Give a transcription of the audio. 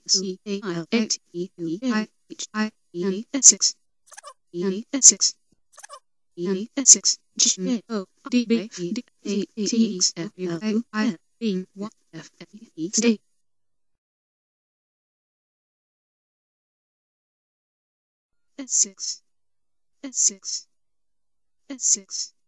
Essex, Essex, Essex, G O D B D A T X F U O I being what F E D Essex, Essex, Essex.